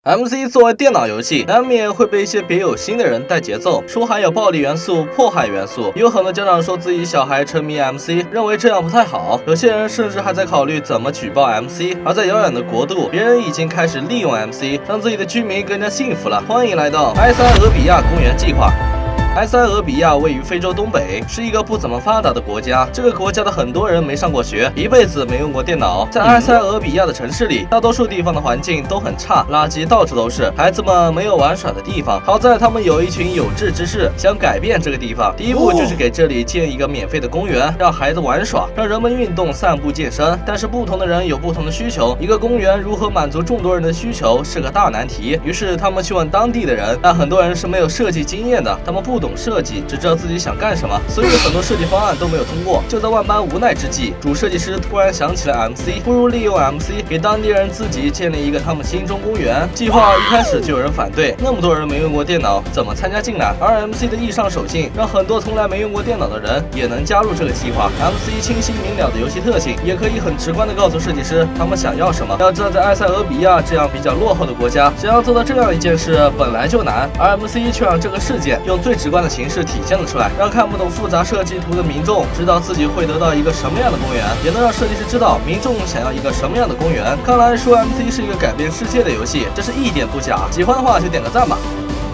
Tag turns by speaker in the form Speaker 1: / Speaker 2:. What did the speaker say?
Speaker 1: MC 作为电脑游戏，难免会被一些别有心的人带节奏，说含有暴力元素、迫害元素。有很多家长说自己小孩沉迷 MC， 认为这样不太好。有些人甚至还在考虑怎么举报 MC。而在遥远的国度，别人已经开始利用 MC， 让自己的居民更加幸福了。欢迎来到埃塞俄比亚公园计划。埃塞俄比亚位于非洲东北，是一个不怎么发达的国家。这个国家的很多人没上过学，一辈子没用过电脑。在埃塞俄比亚的城市里，大多数地方的环境都很差，垃圾到处都是，孩子们没有玩耍的地方。好在他们有一群有志之士，想改变这个地方。第一步就是给这里建一个免费的公园，让孩子玩耍，让人们运动、散步、健身。但是不同的人有不同的需求，一个公园如何满足众多人的需求是个大难题。于是他们去问当地的人，但很多人是没有设计经验的，他们不懂设计，只知道自己想干什么，所以很多设计方案都没有通过。就在万般无奈之际，主设计师突然想起了 MC， 不如利用 MC 给当地人自己建立一个他们心中公园。计划一开始就有人反对，那么多人没用过电脑，怎么参加进来？而 MC 的易上手性，让很多从来没用过电脑的人也能加入这个计划。MC 清晰明了的游戏特性，也可以很直观的告诉设计师他们想要什么。要知道，在埃塞俄比亚这样比较落后的国家，想要做到这样一件事本来就难，而 MC 却让这个事件用最直观的形式体现了出来，让看不懂复杂设计图的民众知道自己会得到一个什么样的公园，也能让设计师知道民众想要一个什么样的公园。看来说 MC 是一个改变世界的游戏，这是一点不假。喜欢的话就点个赞吧。